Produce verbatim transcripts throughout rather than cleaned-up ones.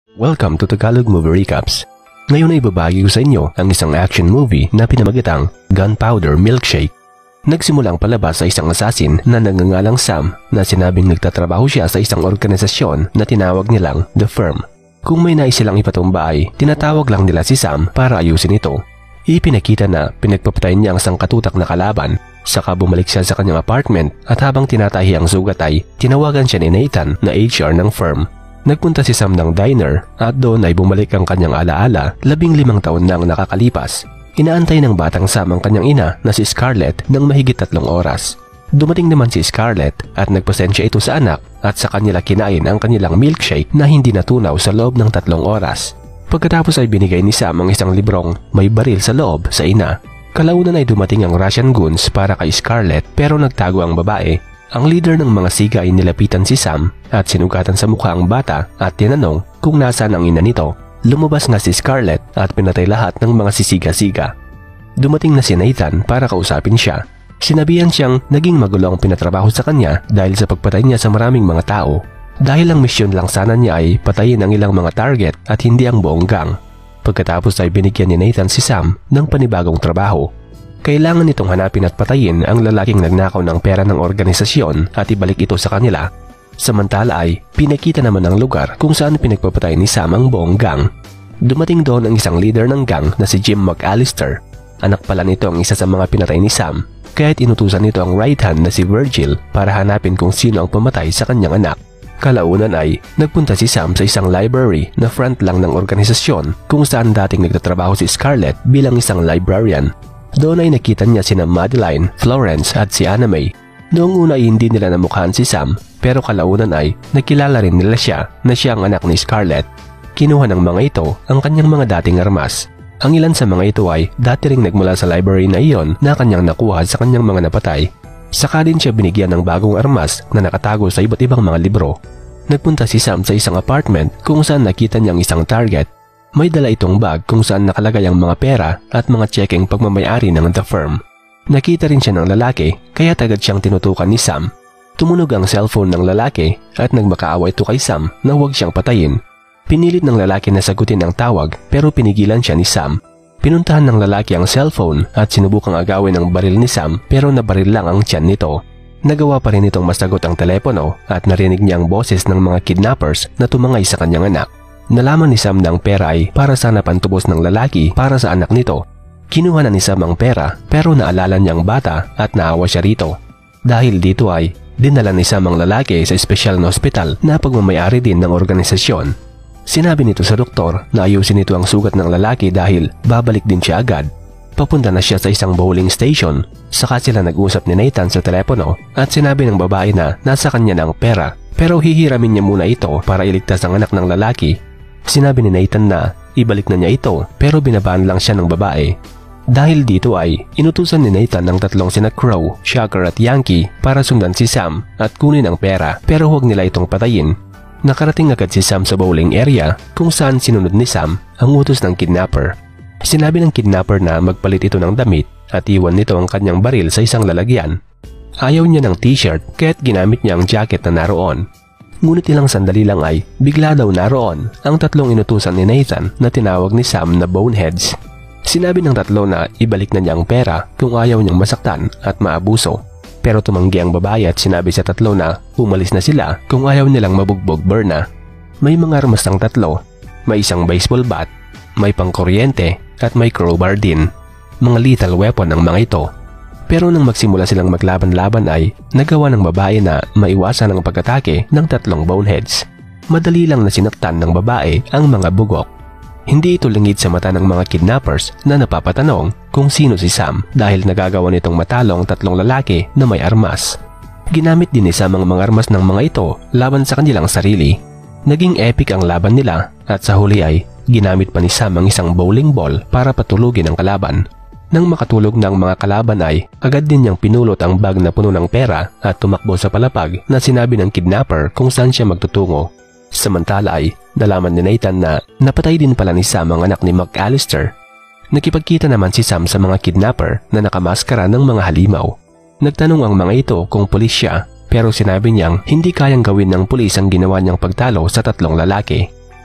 Welcome to Tagalog Movie Recaps. Ngayon ay ibabahagi ko sa inyo ang isang action movie na pinamagatang GunPowder Milkshake. Nagsimulang palabas sa isang assassin na nagngangalang Sam na sinabing nagtatrabaho siya sa isang organisasyon na tinawag nilang The Firm. Kung may nais silang ipatumba ay tinatawag lang nila si Sam para ayusin ito. Ipinakita na pinagpapatay niya ang sangkatutak na kalaban, saka bumalik siya sa kanyang apartment at habang tinatahi ang sugat ay tinawagan siya ni Nathan na H R ng firm. Nagpunta si Sam ng diner at doon ay bumalik ang kanyang alaala labing limang taon nang nakakalipas. Inaantay ng batang Sam ang kanyang ina na si Scarlett ng mahigit tatlong oras. Dumating naman si Scarlett at nagpasensya ito sa anak at sa kanila kinain ang kanilang milkshake na hindi natunaw sa loob ng tatlong oras. Pagkatapos ay binigay ni Sam ang isang librong may baril sa loob sa ina. Kalaunan ay dumating ang Russian goons para kay Scarlett pero nagtago ang babae. Ang leader ng mga siga ay nilapitan si Sam at sinugatan sa mukha ang bata at tinanong kung nasaan ang ina nito. Lumabas nga si Scarlett at pinatay lahat ng mga sisiga-siga. Dumating na si Nathan para kausapin siya. Sinabihan siyang naging magulo ang pinatrabaho sa kanya dahil sa pagpatay niya sa maraming mga tao. Dahil ang misyon lang sana niya ay patayin ang ilang mga target at hindi ang buong gang. Pagkatapos ay binigyan ni Nathan si Sam ng panibagong trabaho. Kailangan nitong hanapin at patayin ang lalaking nagnakaw ng pera ng organisasyon at ibalik ito sa kanila. Samantala ay pinakita naman ang lugar kung saan pinagpapatay ni Sam ang buong gang. Dumating doon ang isang leader ng gang na si Jim McAllister. Anak pala nito ang isa sa mga pinatay ni Sam, kaya't inutusan nito ang right hand na si Virgil para hanapin kung sino ang pumatay sa kanyang anak. Kalaunan ay nagpunta si Sam sa isang library na front lang ng organisasyon kung saan dating nagtatrabaho si Scarlett bilang isang librarian. Doon ay nakita niya sina Madeline, Florence at si Anna May. Noong una ay hindi nila namukhaan si Sam pero kalaunan ay nakilala rin nila siya na siya ang anak ni Scarlett. Kinuha ng mga ito ang kanyang mga dating armas. Ang ilan sa mga ito ay dati ring nagmula sa library na iyon na kanyang nakuha sa kanyang mga napatay. Saka din siya binigyan ng bagong armas na nakatago sa iba't ibang mga libro. Nagpunta si Sam sa isang apartment kung saan nakita niyang isang target. May dala itong bag kung saan nakalagay ang mga pera at mga tsekeng pagmamayari ng The Firm. Nakita rin siya ng lalaki kaya agad siyang tinutukan ni Sam. Tumunog ang cellphone ng lalaki at nagmakaawa ito kay Sam na huwag siyang patayin. Pinilit ng lalaki na sagutin ang tawag pero pinigilan siya ni Sam. Pinuntahan ng lalaki ang cellphone at sinubukang agawin ang baril ni Sam pero nabaril lang ang tiyan nito. Nagawa pa rin itong masagot ang telepono at narinig niya ang boses ng mga kidnappers na tumangay sa kanyang anak. Nalaman ni Sam na ang pera ay para sana pantubos ng lalaki para sa anak nito. Kinuha na ni Sam ang pera pero naalala niyang bata at naawa siya rito. Dahil dito ay dinala ni Sam ang lalaki sa espesyal na ospital na pagmamayari din ng organisasyon. Sinabi nito sa doktor na ayusin nito ang sugat ng lalaki dahil babalik din siya agad. Papunta na siya sa isang bowling station. Saka sila nag-usap ni Nathan sa telepono at sinabi ng babae na nasa kanya na ang pera pero hihiramin niya muna ito para iligtas ang anak ng lalaki. Sinabi ni Nathan na ibalik na niya ito pero binabaan lang siya ng babae. Dahil dito ay inutusan ni Nathan ng tatlong sina Crow, Shalke at Yankee para sundan si Sam at kunin ang pera pero huwag nila itong patayin. Nakarating agad si Sam sa bowling area kung saan sinunod ni Sam ang utos ng kidnapper. Sinabi ng kidnapper na magpalit ito ng damit at iwan nito ang kanyang baril sa isang lalagyan. Ayaw niya ng t-shirt kaya't ginamit niya ang jacket na naroon. Ngunit ilang sandali lang ay bigla daw naroon ang tatlong inutusan ni Nathan na tinawag ni Sam na boneheads. Sinabi ng tatlo na ibalik na niya ang pera kung ayaw niyang masaktan at maabuso. Pero tumanggi ang babae at sinabi sa tatlo na umalis na sila kung ayaw nilang mabugbog Berna. May mga armas ng tatlo, may isang baseball bat, may pangkuryente at may crowbar din. Mga lethal weapon ang mga ito. Pero nang magsimula silang maglaban-laban ay nagawa ng babae na maiwasan ang pag-atake ng tatlong boneheads. Madali lang na sinaktan ng babae ang mga bugok. Hindi ito lingid sa mata ng mga kidnappers na napapatanong kung sino si Sam dahil nagagawa nitong matalo ang tatlong lalaki na may armas. Ginamit din ni Sam ang mga armas ng mga ito laban sa kanilang sarili. Naging epic ang laban nila at sa huli ay ginamit pa ni Sam ang isang bowling ball para patulugin ang kalaban. Nang makatulog ng mga kalaban ay agad din niyang pinulot ang bag na puno ng pera at tumakbo sa palapag na sinabi ng kidnapper kung saan siya magtutungo. Samantala ay nalaman ni Nathan na napatay din pala ni Sam ang anak ni McAllister. Nakipagkita naman si Sam sa mga kidnapper na nakamaskara ng mga halimaw. Nagtanong ang mga ito kung pulis siya pero sinabi niyang hindi kayang gawin ng pulis ang ginawa niyang pagtalo sa tatlong lalaki.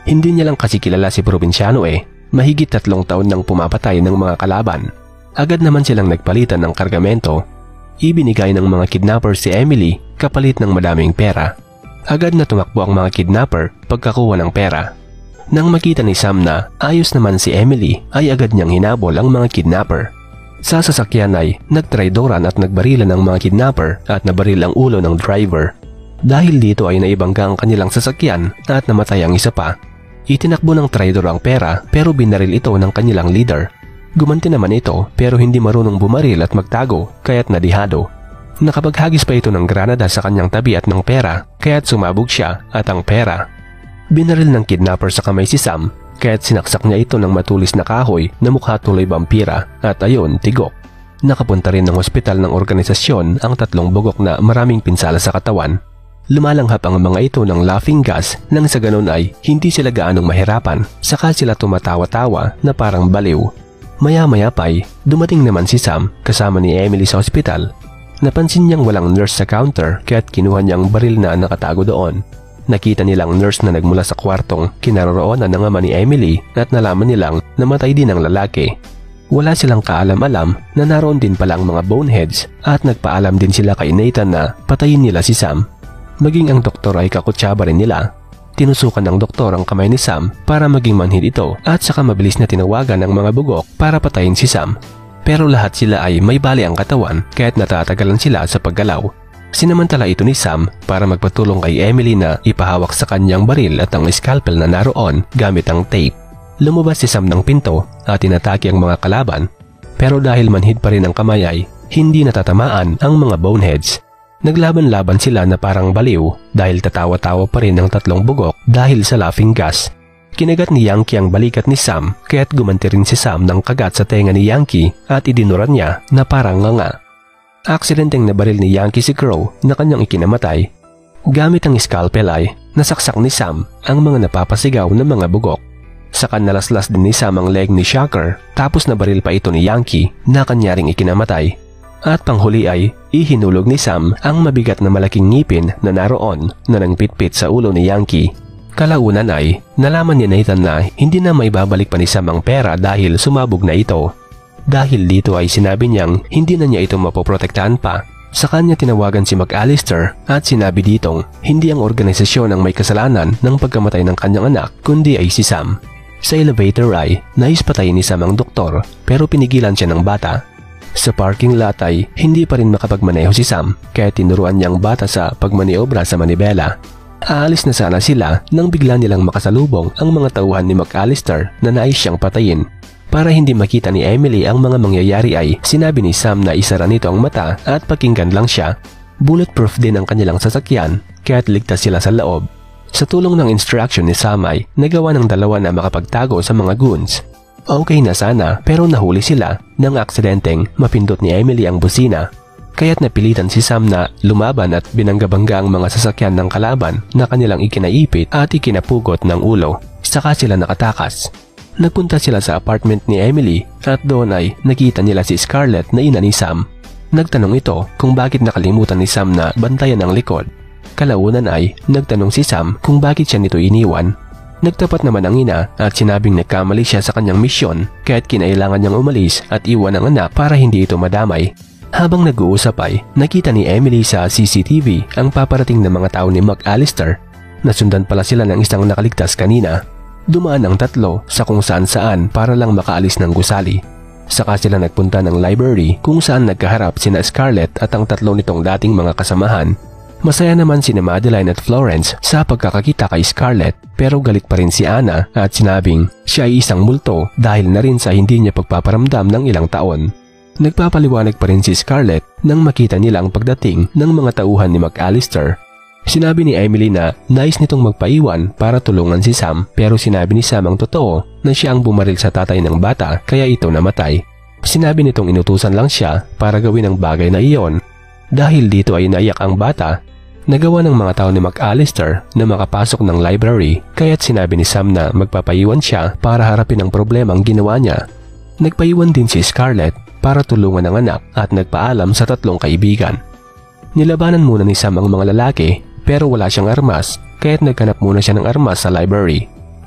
Hindi niya lang kasi kilala si probinsyano eh. Mahigit tatlong taon nang pumapatay ng mga kalaban. Agad naman silang nagpalitan ng kargamento. Ibinigay ng mga kidnapper si Emily kapalit ng madaming pera. Agad na tumakbo ang mga kidnapper pagkakuha ng pera. Nang makita ni Sam na ayos naman si Emily ay agad niyang hinabol ang mga kidnapper. Sa sasakyan ay nagtraidoran at nagbarilan ng mga kidnapper at nabaril ang ulo ng driver. Dahil dito ay naibangga ang kanilang sasakyan at namatay ang isa pa. Itinakbo ng traidor ang pera pero binaril ito ng kanilang leader. Gumanti naman ito pero hindi marunong bumaril at magtago kaya't nadihado. Nakapaghagis pa ito ng granada sa kanyang tabi at ng pera kaya't sumabog siya at ang pera. Binaril ng kidnapper sa kamay si Sam kaya't sinaksak niya ito ng matulis na kahoy na mukha tuloy vampira at ayon tigok. Nakapunta rin ng ospital ng organisasyon ang tatlong bugok na maraming pinsala sa katawan. Lumalanghap ang mga ito ng laughing gas nang sa ganun ay hindi sila gaanong mahirapan saka sila tumatawa-tawa na parang baliw. Maya-maya pa'y dumating naman si Sam kasama ni Emily sa ospital. Napansin niyang walang nurse sa counter kaya't kinuha niyang baril na nakatago doon. Nakita nilang nurse na nagmula sa kwartong kinaroroonan ng ama ni Emily at nalaman nilang namatay din ang lalaki. Wala silang kaalam-alam na naroon din palang mga boneheads at nagpaalam din sila kay Nathan na patayin nila si Sam. Maging ang doktor ay kakutsaba rin nila. Tinusukan ng doktor ang kamay ni Sam para maging manhid ito at saka mabilis na tinawagan ng mga bugok para patayin si Sam. Pero lahat sila ay may bali ang katawan kaya't natatagalan sila sa paggalaw. Sinamantala ito ni Sam para magpatulong kay Emily na ipahawak sa kanyang baril at ang scalpel na naroon gamit ang tape. Lumabas si Sam ng pinto at inatake ang mga kalaban. Pero dahil manhid pa rin ang kamay ay hindi natatamaan ang mga boneheads. Naglaban-laban sila na parang baliw dahil tatawa-tawa pa rin ang tatlong bugok dahil sa laughing gas. Kinagat ni Yankee ang balikat ni Sam kaya't gumanti rin si Sam ng kagat sa tenga ni Yankee at idinuran niya na parang nganga. Aksidenteng nabaril ni Yankee si Crow na kanyang ikinamatay. Gamit ang scalpel ay nasaksak ni Sam ang mga napapasigaw na mga bugok. Saka nalaslas din ni Sam ang leg ni Shalke tapos nabaril pa ito ni Yankee na kanya ring ikinamatay. At panghuli ay ihinulog ni Sam ang mabigat na malaking ngipin na naroon na nangpitpit sa ulo ni Yankee. Kalaunan ay nalaman ni Nathan na hindi na may babalik pa ni Sam ang pera dahil sumabog na ito. Dahil dito ay sinabi niyang hindi na niya ito mapoprotektahan pa. Sa kanya tinawagan si McAllister at sinabi ditong hindi ang organisasyon ang may kasalanan ng pagkamatay ng kanyang anak kundi ay si Sam. Sa elevator ay nais patayin ni Sam ang doktor pero pinigilan siya ng bata. Sa parking lot ay hindi pa rin makapagmaneho si Sam kaya tinuruan niyang bata sa pagmaniobra sa manibela. Aalis na sana sila nang bigla nilang makasalubong ang mga tauhan ni McAllister na nais siyang patayin. Para hindi makita ni Emily ang mga mangyayari ay sinabi ni Sam na isara nito ang mata at pakinggan lang siya. Bulletproof din ang kanilang sasakyan kaya't ligtas sila sa loob. Sa tulong ng instruction ni Sam ay nagawa ng dalawa na makapagtago sa mga goons. Okay na sana pero nahuli sila nang aksidenteng mapindot ni Emily ang busina. Kaya't napilitan si Sam na lumaban at binangga-bangga ang mga sasakyan ng kalaban na kanilang ikinaipit at ikinapugot ng ulo. Saka sila nakatakas. Nagpunta sila sa apartment ni Emily at doon ay nakita nila si Scarlett na ina ni Sam. Nagtanong ito kung bakit nakalimutan ni Sam na bantayan ang likod. Kalaunan ay nagtanong si Sam kung bakit siya nito iniwan. Nagtapat naman ang ina at sinabing nagkamali siya sa kanyang misyon kaya't kinailangan niyang umalis at iwan ang anak para hindi ito madamay. Habang nag-uusap ay nakita ni Emily sa C C T V ang paparating na mga tao ni McAllister. Nasundan pala sila ng isang nakaligtas kanina. Dumaan ang tatlo sa kung saan-saan para lang makaalis ng gusali. Saka sila nagpunta ng library kung saan nagkaharap sina Scarlett at ang tatlo nitong dating mga kasamahan. Masaya naman sina Madeline at Florence sa pagkakakita kay Scarlett pero galit pa rin si Anna at sinabing siya ay isang multo dahil na rin sa hindi niya pagpaparamdam ng ilang taon. Nagpapaliwanag pa rin si Scarlett nang makita nila ang pagdating ng mga tauhan ni McAllister. Sinabi ni Emily na nais nitong magpaiwan para tulungan si Sam pero sinabi ni Sam ang totoo na siya ang bumaril sa tatay ng bata kaya ito namatay. Sinabi nitong inutusan lang siya para gawin ang bagay na iyon. Dahil dito ay naiyak ang bata. Nagawa ng mga tao ni McAllister na makapasok ng library kaya't sinabi ni Sam na magpapaiwan siya para harapin ang problemang ginawa niya. Nagpaiwan din si Scarlett para tulungan ang anak at nagpaalam sa tatlong kaibigan. Nilabanan muna ni Sam ang mga lalaki pero wala siyang armas kaya't naghanap muna siya ng armas sa library.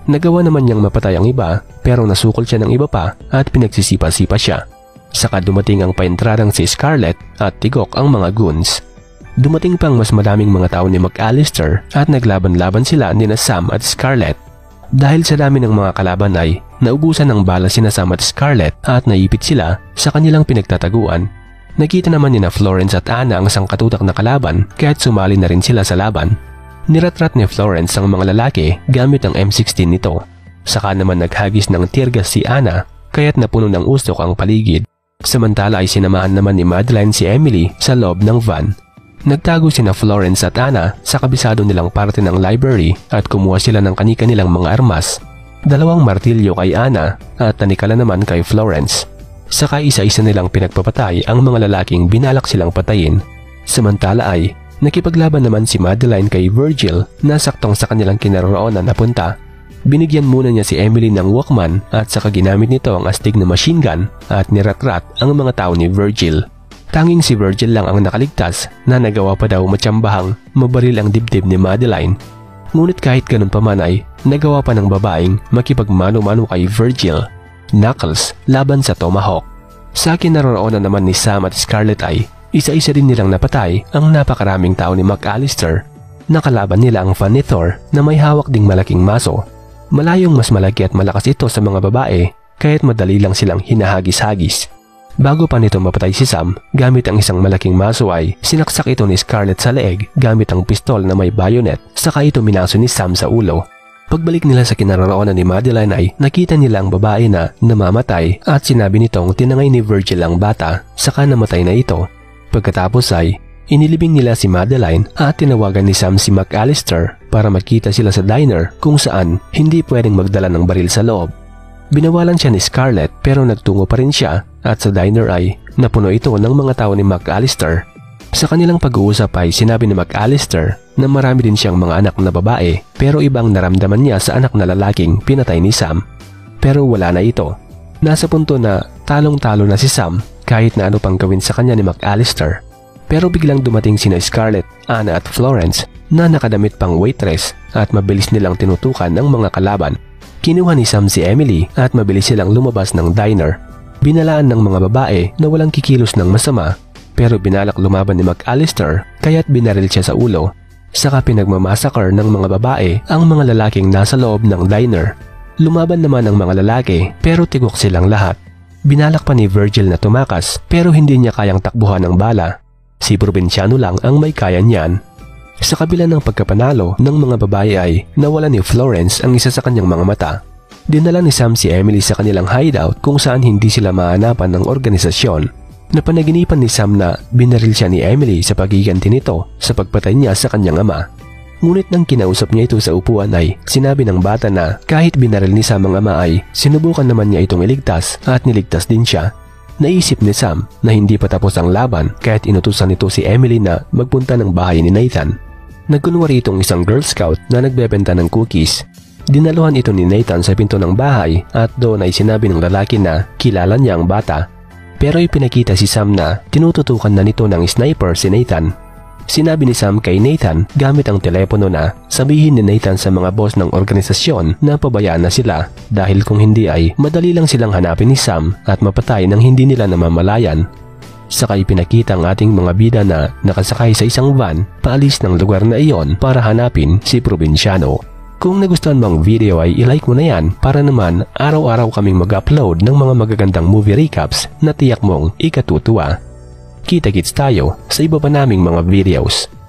Nagawa naman niyang mapatay ang iba pero nasukol siya ng iba pa at pinagsisipa-sipa siya. Saka dumating ang paentradang si Scarlett at tigok ang mga goons. Dumating pang mas maraming mga tao ni McAllister at naglaban-laban sila ni na Sam at Scarlett. Dahil sa dami ng mga kalaban ay naubusan ng bala sina Sam at Scarlett at naipit sila sa kanilang pinagtataguan. Nakita naman ni na Florence at Anna ang sangkatutak na kalaban kaya't sumali na rin sila sa laban. Niratrat ni Florence ang mga lalaki gamit ang M sixteen nito. Saka naman naghagis ng teargas si Anna kaya't napuno ng usok ang paligid. Samantala ay sinamahan naman ni Madeline si Emily sa loob ng van. Nagtago sina Florence at Anna sa kabisado nilang parte ng library at kumuha sila ng kani-kanilang mga armas. Dalawang martilyo kay Anna at tanikala naman kay Florence. Saka isa-isa nilang pinagpapatay ang mga lalaking binalak silang patayin. Samantala ay nakipaglaban naman si Madeline kay Virgil na saktong sa kanilang kinaroroonan na punta. Binigyan muna niya si Emily ng Walkman at saka ginamit nito ang astig na machine gun at niratrat ang mga tao ni Virgil. Tanging si Virgil lang ang nakaligtas na nagawa pa daw matsyambahang mabaril ang dibdib ni Madeline. Ngunit kahit ganun pa man ay nagawa pa ng babaeng makipagmano-mano kay Virgil. Knuckles laban sa Tomahawk. Sa kinaroroonan naman ni Sam at Scarlett ay isa-isa din nilang napatay ang napakaraming tao ni McAllister. Nakalaban nila ang fan ni Thor na may hawak ding malaking maso. Malayong mas malaki at malakas ito sa mga babae kaya't madali lang silang hinahagis-hagis. Bago pa nito mapatay si Sam gamit ang isang malaking maso ay sinaksak ito ni Scarlett sa leeg gamit ang pistol na may bayonet saka ito minaso ni Sam sa ulo. Pagbalik nila sa kinaroroonan ni Madeline ay nakita nila ang babae na namamatay at sinabi nitong tinangay ni Virgil ang bata saka namatay na ito. Pagkatapos ay inilibing nila si Madeline at tinawagan ni Sam si McAllister para magkita sila sa diner kung saan hindi pwedeng magdala ng baril sa loob. Binawalan siya ni Scarlett pero nagtungo pa rin siya at sa diner ay napuno ito ng mga tao ni McAllister. Sa kanilang pag-uusap ay sinabi ni McAllister na marami din siyang mga anak na babae pero ibang naramdaman niya sa anak na lalaking pinatay ni Sam. Pero wala na ito. Nasa punto na talong-talo na si Sam kahit na ano pang gawin sa kanya ni McAllister. Pero biglang dumating sina Scarlett, Anna at Florence na nakadamit pang waitress at mabilis nilang tinutukan ng mga kalaban. Kinuha ni Sam si Emily at mabilis silang lumabas ng diner. Binalaan ng mga babae na walang kikilos ng masama pero binalak lumaban ni McAllister kaya't binaril siya sa ulo. Saka pinagmamassacre ng mga babae ang mga lalaking nasa loob ng diner. Lumaban naman ang mga lalaki pero tigok silang lahat. Binalak pa ni Virgil na tumakas pero hindi niya kayang takbuhan ng bala. Si probinsyano lang ang may kaya niyan. Sa kabila ng pagkapanalo ng mga babae ay nawala ni Florence ang isa sa kanyang mga mata. Dinala ni Sam si Emily sa kanilang hideout kung saan hindi sila mahanapan ng organisasyon. Napanaginipan ni Sam na binaril siya ni Emily sa pagiganti nito sa pagpatay niya sa kanyang ama. Ngunit nang kinausap niya ito sa upuan ay sinabi ng bata na kahit binaril ni Sam ang ama ay sinubukan naman niya itong iligtas at niligtas din siya. Naisip ni Sam na hindi pa tapos ang laban kaya't inutusan nito si Emily na magpunta ng bahay ni Nathan. Nagkunwari itong isang Girl Scout na nagbebenta ng cookies. Dinaluhan ito ni Nathan sa pinto ng bahay at doon ay sinabi ng lalaki na kilala niya ang bata. Pero ipinakita si Sam na tinututukan na nito ng sniper si Nathan. Sinabi ni Sam kay Nathan gamit ang telepono na sabihin ni Nathan sa mga boss ng organisasyon na pabayaan na sila dahil kung hindi ay madali lang silang hanapin ni Sam at mapatay nang hindi nila namamalayan. Saka ipinakita ang ating mga bida na nakasakay sa isang van paalis ng lugar na iyon para hanapin si probinsyano. Kung nagustuhan mo ang video ay ilike mo na yan para naman araw-araw kaming mag-upload ng mga magagandang movie recaps na tiyak mong ikatutuwa. Kita-kits tayo sa iba pa naming mga videos.